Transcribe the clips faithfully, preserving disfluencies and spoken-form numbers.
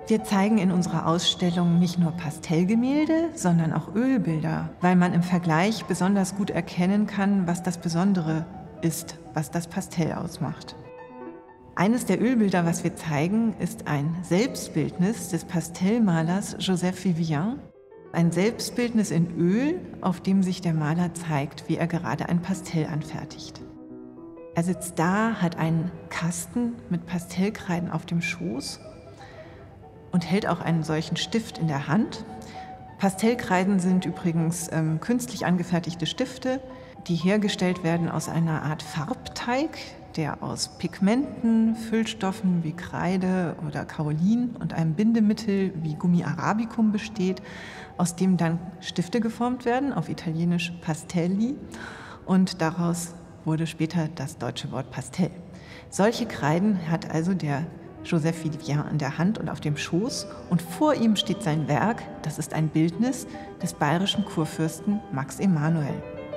Wir zeigen in unserer Ausstellung nicht nur Pastellgemälde, sondern auch Ölbilder, weil man im Vergleich besonders gut erkennen kann, was das Besondere ist, was das Pastell ausmacht. Eines der Ölbilder, was wir zeigen, ist ein Selbstbildnis des Pastellmalers Joseph Vivien. Ein Selbstbildnis in Öl, auf dem sich der Maler zeigt, wie er gerade ein Pastell anfertigt. Er sitzt da, hat einen Kasten mit Pastellkreiden auf dem Schoß und hält auch einen solchen Stift in der Hand. Pastellkreiden sind übrigens ähm, künstlich angefertigte Stifte, die hergestellt werden aus einer Art Farbteig, der aus Pigmenten, Füllstoffen wie Kreide oder Kaolin und einem Bindemittel wie Gummi arabicum besteht, aus dem dann Stifte geformt werden, auf Italienisch Pastelli, und daraus wurde später das deutsche Wort Pastell. Solche Kreiden hat also der Joseph Vivien in der Hand und auf dem Schoß, und vor ihm steht sein Werk, das ist ein Bildnis des bayerischen Kurfürsten Max Emanuel.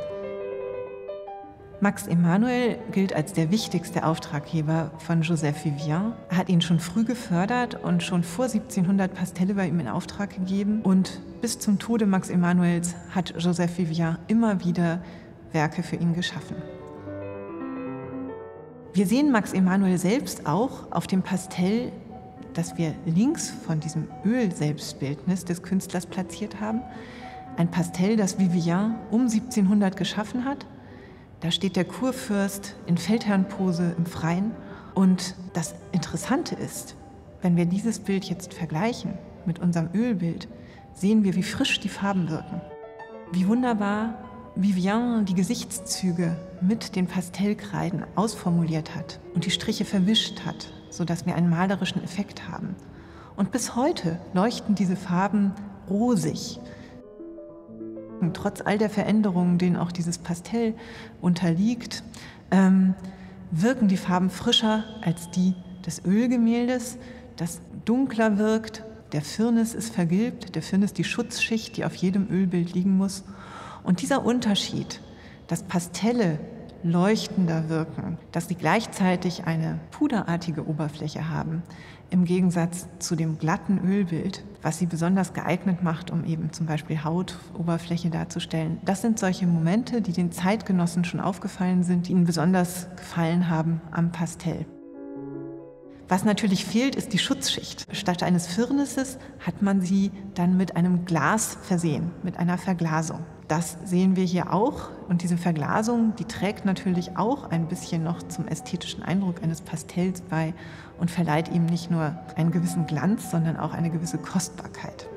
Max Emanuel gilt als der wichtigste Auftraggeber von Joseph Vivien. Er hat ihn schon früh gefördert und schon vor siebzehnhundert Pastelle bei ihm in Auftrag gegeben. Und bis zum Tode Max Emanuels hat Joseph Vivien immer wieder Werke für ihn geschaffen. Wir sehen Max Emanuel selbst auch auf dem Pastell, das wir links von diesem Öl-Selbstbildnis des Künstlers platziert haben. Ein Pastell, das Vivien um siebzehnhundert geschaffen hat. Da steht der Kurfürst in Feldherrnpose im Freien. Und das Interessante ist, wenn wir dieses Bild jetzt vergleichen mit unserem Ölbild, sehen wir, wie frisch die Farben wirken. Wie wunderbar Vivien die Gesichtszüge mit den Pastellkreiden ausformuliert hat und die Striche verwischt hat, sodass wir einen malerischen Effekt haben. Und bis heute leuchten diese Farben rosig. Und trotz all der Veränderungen, denen auch dieses Pastell unterliegt, ähm, wirken die Farben frischer als die des Ölgemäldes, das dunkler wirkt. Der Firnis ist vergilbt, der Firnis die Schutzschicht, die auf jedem Ölbild liegen muss. Und dieser Unterschied, dass Pastelle leuchtender wirken, dass sie gleichzeitig eine puderartige Oberfläche haben, im Gegensatz zu dem glatten Ölbild, was sie besonders geeignet macht, um eben zum Beispiel Hautoberfläche darzustellen. Das sind solche Momente, die den Zeitgenossen schon aufgefallen sind, die ihnen besonders gefallen haben am Pastell. Was natürlich fehlt, ist die Schutzschicht. Statt eines Firnisses hat man sie dann mit einem Glas versehen, mit einer Verglasung. Das sehen wir hier auch, und diese Verglasung, die trägt natürlich auch ein bisschen noch zum ästhetischen Eindruck eines Pastells bei und verleiht ihm nicht nur einen gewissen Glanz, sondern auch eine gewisse Kostbarkeit.